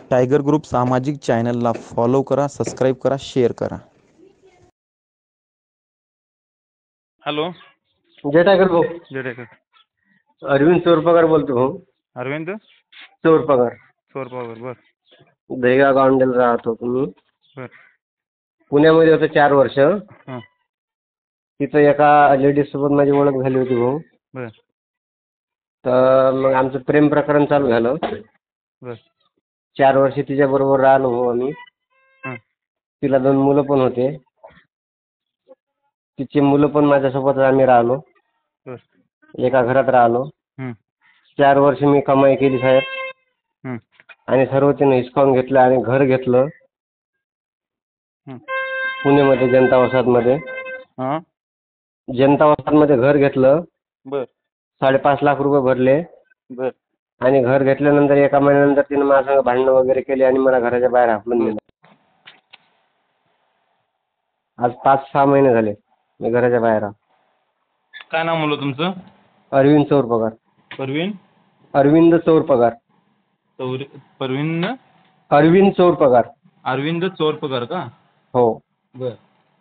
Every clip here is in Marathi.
टायगर ग्रुप सामाजिक चॅनलला फॉलो करा, सबस्क्राईब करा, शेअर करा. हॅलो. जय टायगर भाऊ. जय टायगर. अरविंद चोरपगार बोलतो भाऊ. अरविंद चोरपगार. चोरपगार. बर दहेगाव गावंडेल राहतो तुम्ही. बर. पुण्यामध्ये होतो 4 वर्ष. हां. तिथं एका लेडीज सोबत माझी ओळख झाली होती भाऊ. बर तर मग आमचं प्रेम प्रकरण चालू झालं. बर. 4 वर्ष तिच्याबरोबर राहिलो भाऊ आम्ही. हां. तिला 2 मुलं पण होते. तिची मुलं पण माझ्यासोबतच आम्ही राहिलो. बर. एका घरात राहिलो. हं. 4 वर्ष मी कमाई केली साहेब. हं. आणि सर्व तिनं हिसकावून घेतलं आणि घर घेतलं हं. पुण्यामध्ये जनता वसाहतमध्ये. हां. जनता वसाहतमध्ये घर घेतलं. बर 5.5 लाख रुपये भरले. बर. आणि घर घेतल्यानंतर एका महिन्यानंतर तिनं माझ्यासंग भांडणं वगैरे केली आणि मला घराच्या बाहेर हाकलून दिलं. आज 5-6 महिने झाले मी घराच्या बाहेर आहे. काय नाव म्हणलं तुमचं? अरविंद चोरपगार. परवीन अरविंद चोरपगार. परवीन अरविंद चोरपगार. अरविंद चोरपगार का? हो. बर.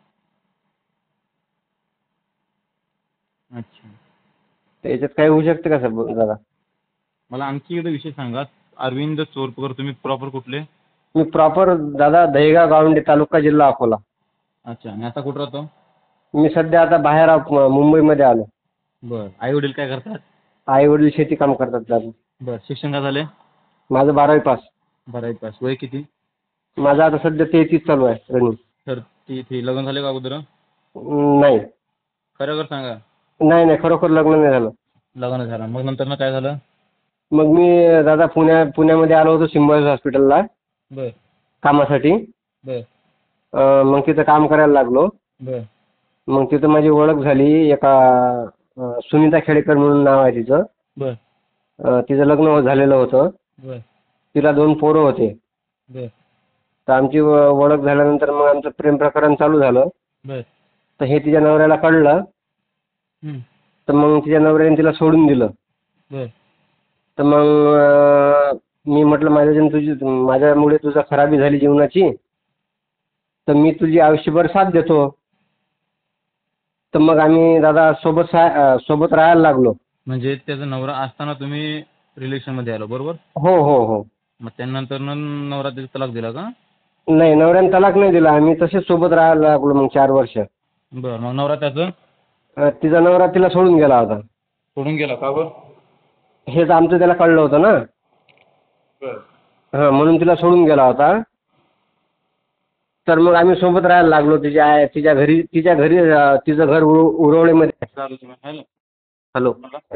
अच्छा. तर याच्यात काही होऊ शकते का सर दादा? मला आणखी एकदा विषय सांगा. अरविंद चोरपगार, तुम्ही प्रॉपर कुठले? मी प्रॉपर दादा दहेगाव गावंडे, तालुका जिल्हा अकोला. अच्छा. आणि आता कुठं राहतो? मी सध्या आता बाहेर मुंबईमध्ये आलो. बर. आई वडील काय करतात? आई वडील शेती काम करतात दादा. बर. शिक्षण काय झाले? माझं 12वी पास. 12वी पास. वय किती? माझं आता सध्या 33 चालू आहे रनिंग. तर ती लग्न झाले का अगोदर? नाही खरं सांगा. नाही खरोखर लग्न नाही झालं. लग्न झालं. मग नंतर काय झालं? मग मी दादा पुण्यामध्ये आलो होतो सिम्बायोसिस हॉस्पिटलला बर कामासाठी. बर मग तिथं काम करायला लागलो. बर मग तिथं माझी ओळख झाली एका सुनीता खेडेकर म्हणून नाव आहे तिचं. बर तिचं लग्न झालेलं होतं. बर तिला 2 पोरं होते. बर तर आमची ओळख झाल्यानंतर मग आमचं प्रेम प्रकरण चालू झालं. बर तर हे तिच्या नवऱ्याला कळलं. हं. तर मग तिच्या नवऱ्याने तिला सोडून दिलं. बर तर मग मी म्हटलं माझ्यामुळे तुझा खराबी झाली जीवनाची, तर मी तुझी आयुष्यभर साथ देतो. तर मग आम्ही दादा सोबत राहायला लागलो. म्हणजे त्याचा नवरा असताना तुम्ही रिलेशनमध्ये आलो, बरोबर? हो. मग त्यानंतर नवरा त्याचा तलाक दिला का? नाही, नवऱ्याने तलाक नाही दिला. आम्ही तसेच सोबत राहायला लागलो मग 4 वर्ष. बरं. मग नवरा त्याचं तिचा नवरा तिला सोडून गेला होता. सोडून गेला का? बरं. हेच आमचं त्याला कळलं होतं ना. बरं. हां, म्हणून तिला सोडून गेला होता. तर मग आम्ही सोबत राहायला लागलो. तिच्या घरी तिचं घर उरवळीमध्ये. हॅलो.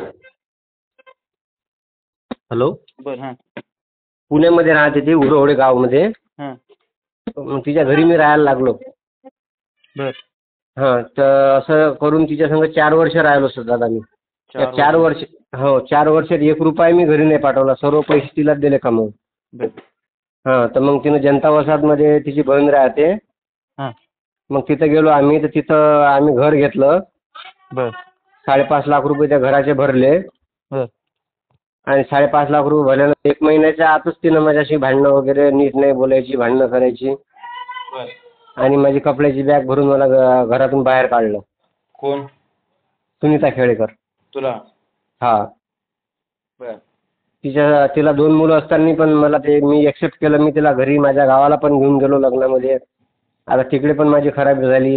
बरं. हां. पुण्यामध्ये राहते ती उरवळे गावामध्ये. हां. मग तिच्या घरी मी राहायला लागलो. बरं. हां, तर असं करून तिच्या संग 4 वर्ष राहिलो सर दादा मी. 4 वर्ष. हो, 4 वर्षात 1 रुपया मी घरी नाही पाठवला. सर्व पैसे तिलाच दिले कमवून. बरं. हां, तर मग तिनं जनता वसाहतमध्ये तिची बहीण राहते. हां. मग तिथं गेलो आम्ही. तर तिथं आम्ही घर घेतलं. बरं. 5.5 लाख रुपये त्या घराचे भरले. बरं. आणि 5.5 लाख रुपये भरल्यानंतर 1 महिन्याच्या आतच तिनं माझ्याशी भांडणं वगैरे नीट नाही बोलायची, भांडणं करायची. बरं. आणि आणि माझी कपड्याची बॅग भरून मला घरातून बाहेर काढलं. कोण? सुनीता खेडेकर. तुला? हां. बरं. तिला 2 मुलं असताना पण मी एक्सेप्ट केलं. मी तिला घरी माझ्या गावाला पण घेऊन गेलो लग्नामध्ये. आता तिकडे पण माझी खराबी झाली.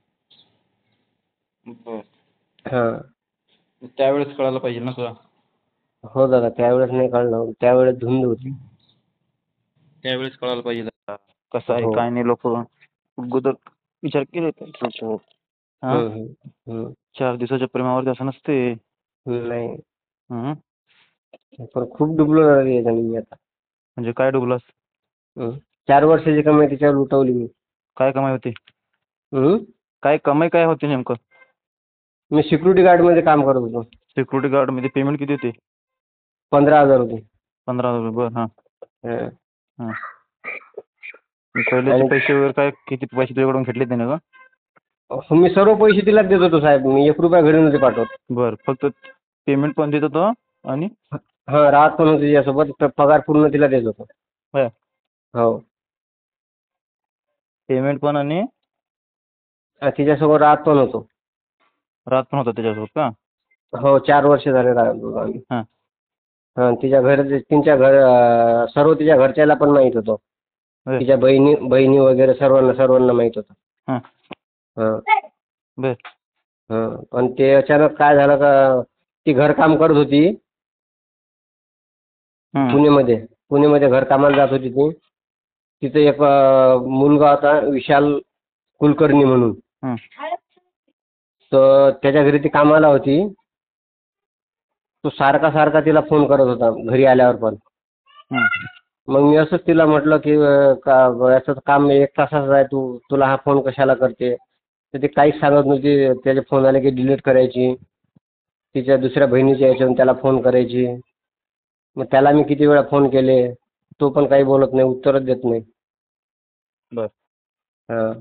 बरं. हां. त्यावेळेस कळायला पाहिजे ना तुला? हो दादा, त्यावेळेस नाही कळलं. त्यावेळेस धुंद होती. त्यावेळेस कळायला पाहिजे कसं आहे हो. काय नाही. लोक अगोदर विचार केले पाहिजे. हां. हं. 4 दिवसाच्या प्रेमावरती असं नसते. नाही, हं. पण खूप डुबलो दादा याच्याने मी आता. म्हणजे काय डुबलास? 4 वर्षाची कमाई तिच्यावर लुटवली मी. काय कमाई होती? हं? काय कमाई काय होती नेमकं? मी सिक्युरिटी गार्डमध्ये काम करत होतो. सिक्युरिटी गार्डमध्ये पेमेंट किती होते? 15,000 होते. 15,000. बरं. हां. हं. हां. पहिल्याचे पैसे वगैरे काय किती पैसे तुझ्याकडून घेतले त्याने का? मी सर्व पैसे तिलाच देत होतो साहेब. मी 1 रुपया घरी नव्हते पाठवत. बरं. फक्त पेमेंट पण देत होतो आणि हां, राहत पण होतो तिच्यासोबत. पगार पूर्ण तिला देत होतो. बरं. हो. पेमेंट पण आणि तिच्यासोबत राहत पण होतो. रात पण होता त्याच्यासोबत का? हो, 4 वर्ष झाले राहत होतो आम्ही. हां. तिच्या घर सर्व तिच्या घरच्याला पण माहित होतं. बर. तिच्या बहिणी बहिणी वगैरे सर्वांना माहित होतं. हां. हां. बर. हां. पण ते अचानक काय झालं का ती घरकाम करत होती हं. पुणेमध्ये घरकामाला जात होती ती. तिथं एक मुलगा होता विशाल कुलकर्णी म्हणून. हं. तर त्याच्या घरी ती कामाला होती. तो सारखा तिला फोन करत होता घरी आल्यावर पण. हं. मग मी असंच तिला म्हटलं की याचं काम 1 तासाचं आहे, तुला हा फोन कशाला करते? तर ती काहीच सांगत नव्हती. त्याचे फोन आले की डिलीट करायची. तिच्या दुसऱ्या बहिणीच्या ह्याच्यावरून त्याला फोन करायची. मग त्याला मी किती वेळा फोन केले, तो पण काही बोलत नाही, उत्तरच देत नाही. बर. हां.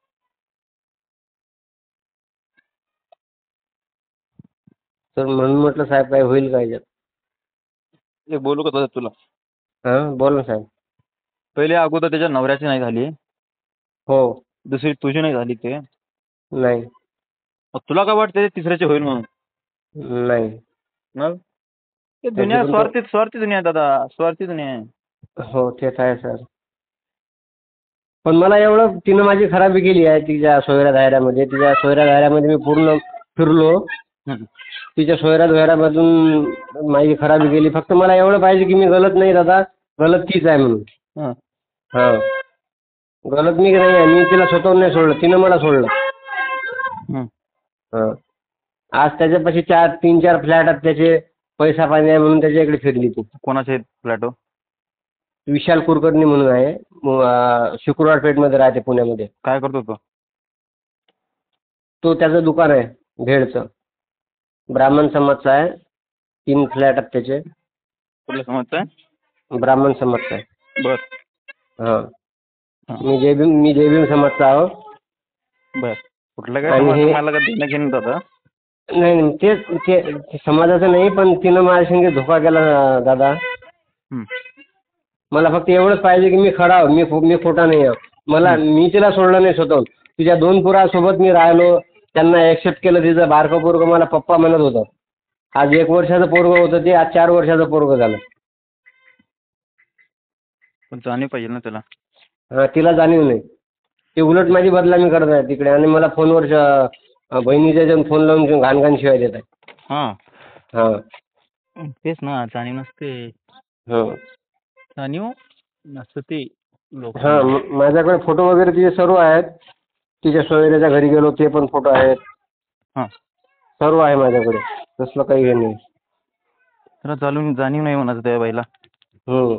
तर म्हणून म्हटलं साहेब काय होईल का याच्यात? एक बोलू का दादा तुला? हां, बोला ना साहेब. पहिले अगोदर त्याच्या नवऱ्याची नाही झाली, हो. दुसरी तुझी नाही झाली ते. नाही. मग तुला काय वाटतं तिसऱ्याची होईल म्हणून? नाही. मग ते त्याची दुनिया पण स्वार्थी दुनिया आहे दादा, स्वार्थी दुनिया आहे. हो, ते तर आहे सर. पण मला एवढं तिनं माझी खराबी केली आहे तिच्या सोयऱ्या दायऱ्यामध्ये. तिच्या सोयऱ्या दायऱ्यामध्ये मी पूर्ण फिरलो. हं. तिच्या सोयऱ्या-धोयऱ्यामधून माझी खराबी केली. फक्त मला एवढं पाहिजे की मी गलत नाही दादा, गलत तीच आहे म्हणून. हं. हां. गलत मी नाही आहे. मी तिला स्वतःहून नाही सोडलं. तिनं मला सोडलं. हं. हां. आज त्याच्यापाशी 3-4 फ्लॅट आहेत त्याचे. पैसा पाणी आहे म्हणून त्याच्याकडे फिरली ती. कोणाचे आहेत फ्लॅट? विशाल कुलकर्णी म्हणून आहे. शुक्रवार पेठमध्ये राहते पुण्यामध्ये. काय करतो तो? तो त्याचं दुकान आहे भेळचं. ब्राह्मण समाजचा आहे. 3 फ्लॅट आहेत त्याचे. कुठल्या समाजचा आहे? ब्राह्मण समाजचा आहे. बर. हां. हां. मी जयभीम समाजचा आहो. बर. कुठल्या काय आणि समाज मला काय देणं घेणं दादा? नाही ते समाजाचं नाही, पण तिनं माझ्या संगे धोका केला दादा. हं. मला फक्त एवढंच पाहिजे की मी खरा आहो. मी खोटा नाही आहे. मी तिला सोडलं नाही स्वतःहून. तिच्या 2 पोरांसोबत मी राहिलो. त्यांना ॲक्सेप्ट केलं. तिचं बारकं पोरगं मला पप्पा म्हणत होतं. आज 1 वर्षाचं पोरगं होतं ते, आज 4 वर्षाचं पोरगं झालं. पण जाणीव पाहिजे ना त्याला. हां, तिला जाणीव नाही. ते उलट माझी बदनामी करत आहे तिकडे आणि मला फोनवर बहिणीच्या ह्याच्यावरून फोन लावून घाण शिवाय देत आहे. हां. हां. तेच ना, जाणीव नसते. हो. जाणीव नसते हां, लोकांना. माझ्याकडे फोटो वगैरे तिचे सर्व आहेत. तिच्या सोयऱ्याच्या घरी गेलो ते पण फोटो आहेत. हां. सर्व आहे माझ्याकडे. तसलं काही हे नाही. त्याला जाणीव नाही म्हणायचं त्या बाईला. हं.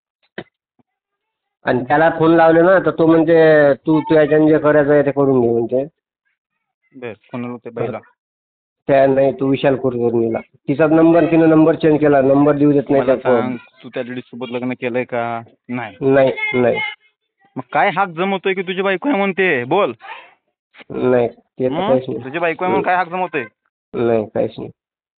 आणि त्याला फोन लावले ना तर तो म्हणते तू याच्यानं जे करायचं आहे ते करून घे म्हणते. बर. कोणाला त्या बाईला? नाही तू विशाल कुलकर्णीला. तिनं नंबर चेंज केला. नंबर देऊ देत नाही मला त्या सांग, तू त्या लेडीज सोबत लग्न केलंय का? नाही. नाही. मग काय हाक जमवतोय की तुझी बायको आहे म्हणते? बोल. नाही. ते तर काहीच नाही. तुझी बायको आहे म्हणून काय हाक जमवतोय? नाही, काहीच नाही.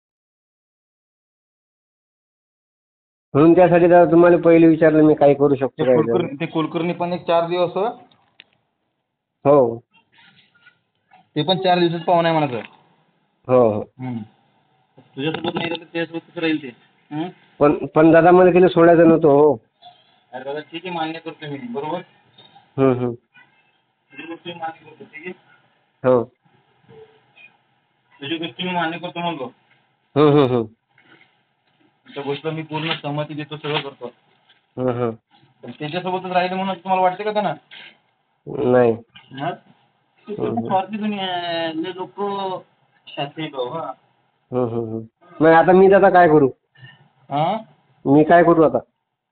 म्हणून त्यासाठी दादा तुम्हाला पहिले विचारलं मी काय करू शकतो का याच्यावर? ते कुलकर्णी पण एक 4 दिवस हो. ते पण 4 दिवसात पाहुणा आहे म्हणायचं. हो. तुझ्यासोबत नाही राहिलं त्याच्यासोबत कसं राहील ते? पण दादा मला तिला सोडायचं नव्हतं हो. अरे दादा ठीक आहे, मान्य करतो मी. बरोबर? हं. तुझी गोष्ट मी मान्य करतो. ठीक आहे? हो. तुझी गोष्ट मी मान्य करतो म्हणतो. हं. त्या गोष्टीला मी पूर्ण सहमती देतो, सगळं करतो. हं. पण त्याच्यासोबतच राहिले म्हणून तुम्हाला वाटते का त्यांना? नाही. स्वार्थी दुनिया आहे. लय लोक शास्त्री आहेत बाबा. हं. नाही आता मी दादा काय करू? हां? मी काय करू आता?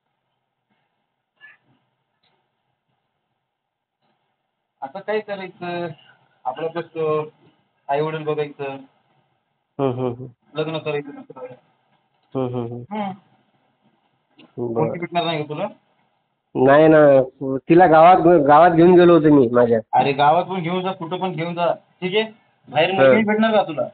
आता काय करायचं? आपलं कसं आई वडील बघायचं, हं. लग्न करायचं नसतं. हं. कोणती बरं. भेटणार नाही का तुला? नाही ना. तिला गावात घेऊन गेलो होतो मी माझ्या. अरे गावात पण घेऊन जा, कुठं पण घेऊन जा. ठीक आहे? बाहेर मुलगी भेटणार का तुला?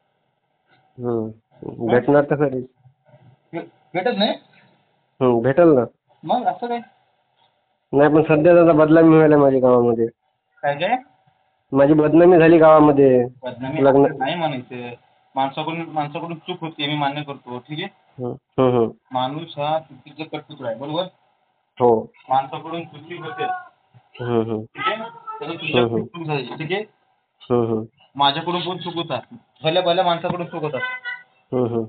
भेटणार तर खरी. भेटत नाही? भेटेल ना. मग असं काय? नाही पण सध्या दादा बदनामी व्हायला माझ्या गावामध्ये. काय काय माझी बदनामी झाली गावामध्ये. बदनामी लग्न. असं नाही म्हणायचं. माणसाकडून चूक होते, मी मान्य करतो, ठीक आहे. हं, हं, हं. माणूस हा चुकीचा कटपुतळा आहे, बरोबर. हो. माणसाकडून चुकी होते, हं, हं. ठीक आहे. तर तुझ्याकडून चूक झाली, ठीक आहे. हं, हं. माझ्याकडून पण चूक होतात, भल्या माणसाकडून चूक होतात. हं, हं.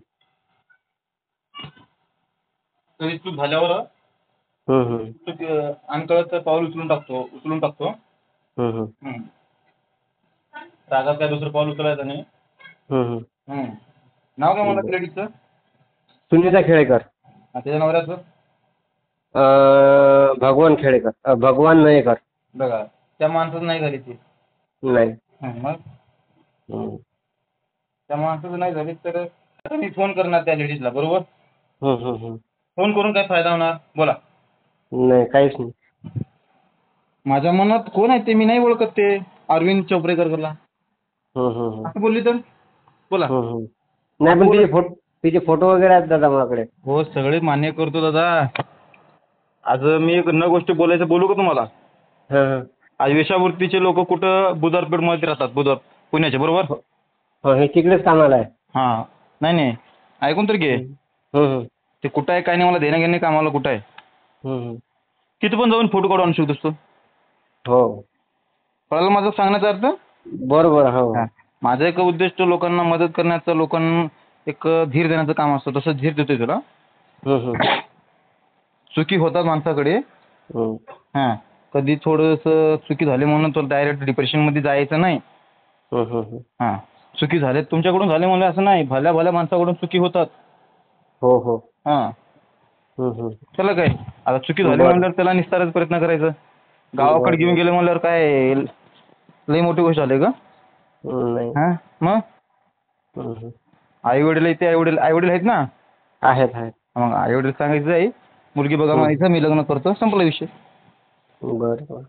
तरी चूक झाल्यावर हं, हं. चूक अनकळत पाऊल उचलून टाकतो. हं, हं. हं. रागात काय दुसरं पाऊल उचलायचं नाही. हं, हं. हं. नाव काय म्हणतात लेडीजचं? सुनीता खेडेकर. त्याच्या नवऱ्याचं? भगवान खेडेकर. भगवान नयेकर. बघा, त्या माणसाचं नाही झाली ती. नाही. मग हं. त्या माणसाचं नाही झाली तर आता मी फोन करणार त्या लेडीजला, बरोबर. हं, हं, हं. फोन करून काय फायदा होणार, बोला. नाही काहीच नाही. माझ्या मनात कोण आहे ते मी नाही ओळखत, ते अरविंद चोपडेकरला. हं, हं, हं. असं बोलली तर बोला. हं, हं. नाही पण तिचे फोटो वगैरे आहेत दादा माझ्याकडे. हो, सगळे मान्य करतो दादा. आज मी एक गोष्ट बोलू का तुम्हाला. हं, हं. आज वेश्यावृत्तीचे लोक कुठं बुधवारपेठमध्ये राहतात, पुण्याचे, बरोबर. हो, हे तिकडेच कामाला आहे. हां. नाही ऐकून तर घे. हं, हं. ते कुठं आहे काय नाही मला देणं घेणं कामाला कुठं आहे. हं, हं. तिथं पण जाऊन फोटो काढून आणू शकतोस तू. हो. कळालं माझं सांगण्याचा अर्थ. बरोबर. हो. हां. माझं एक उद्दिष्ट लोकांना मदत करण्याचं, लोकांना एक धीर देण्याचं काम असतं, तसं धीर देतोय तुला. हं, हं. चुकी होतात माणसाकडे. हं. हां. कधी थोडंसं चुकी झाली म्हणून तुला डायरेक्ट डिप्रेशनमध्ये जायचं नाही. हं, हं, हं. हां. चुकी झाल्या तुमच्याकडून झाले म्हणून असं नाही, भल्या माणसाकडून चुकी होतात. हो, हो. हां. हं, हं. त्याला काय, आता चुकी झाली बरं. म्हणल्यावर त्याला निस्तारायचा प्रयत्न करायचं. गावाकडे घेऊन गेले म्हणल्यावर काय लई मोठी गोष्ट झाली का. नाही. हां. मग हं, हं. आई वडील आहेत ना. आहेत. मग आई वडील सांगायचं आहे, मुलगी बघा म्हणायचं, मी लग्न करतो, संपला विषय. बरं, बरं.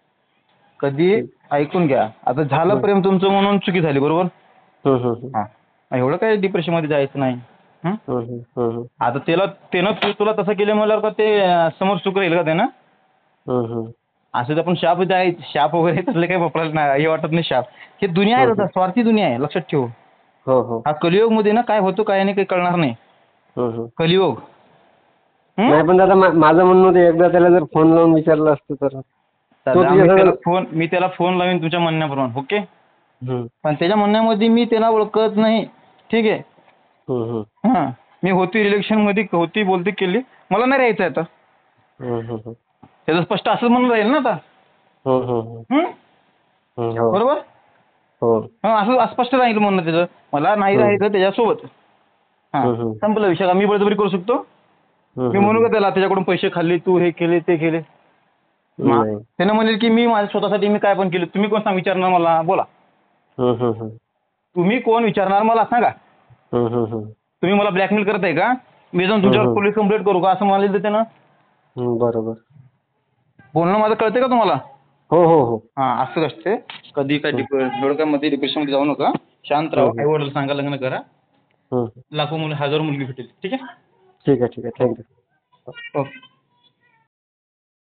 कधी ऐकून घ्या, आता झालं प्रेम तुमचं म्हणून चुकी झाली, बरोबर. हं, हं, हं. हां. एवढं काय डिप्रेशनमध्ये जायचं नाही. हं? हं, हं. हं, हं. आता त्यानं तुला तसं केलं म्हणल्यावर का ते समोर सुख राहील का त्यानं. हं, हं. असं आपण शाप वगैरे तसले काही वापरायला नाही, हे वाटत नाही शाप. हे दुनिया आहे दादा, स्वार्थी दुनिया आहे, लक्षात ठेव. हो, हो. हा कलियुगमध्ये ना काय होतं काय नाही काही कळणार नाही. हं, हं. कलियुग. नाही पण दादा माझं म्हणणं होतं एकदा त्याला जर फोन लावून विचारलं असतं तर. दादा, मी त्याला फोन लावीन तुमच्या म्हणण्याप्रमाणे, ओके. हं. पण त्याच्या म्हणण्यामध्ये मी त्याला ओळखत नाही, ठीक आहे. हं, हं. हां. मी रिलेशनमध्ये बोलती केली, मला नाही राहायचं आता. हं, हं, हं. त्याचं स्पष्ट असंच म्हणून राहील ना आता. हं, हं, हं. हं? हं. हो. बरोबर. हो. असं अस्पष्ट राहील म्हणणं त्याचं, मला नाही राहायचं त्याच्यासोबत. हां. संपला विषय. का मी बळजबरी करू शकतो. मी म्हणू का त्याला त्याच्याकडून पैसे खाल्ले, तू हे केले ते केले. नाही. त्यानं म्हणेल की मी माझ्या स्वतःसाठी मी काय पण केलं. तुम्ही कोण विचारणार मला, बोला. हं, हं, हं. तुम्ही कोण विचारणार मला सांगा. हं, हं, हं. तुम्ही मला ब्लॅकमेल करताय का, मी जाऊन तुमच्यावर पोलीस कंप्लेंट करू का, असं म्हणाले त्यानं. बरोबर. बोलणं माझं कळतंय का तुम्हाला. हो, हो, हो. हां. असं असते. कधी काय मध्ये डिप्रेशनमध्ये जाऊ नका, शांत राहा, आई वडील सांगा, लग्न करा. हं. लाखो मुलं, हजारो मुलगी भेटेल, ठीक आहे. ठीक आहे. थँक्यू. ओके.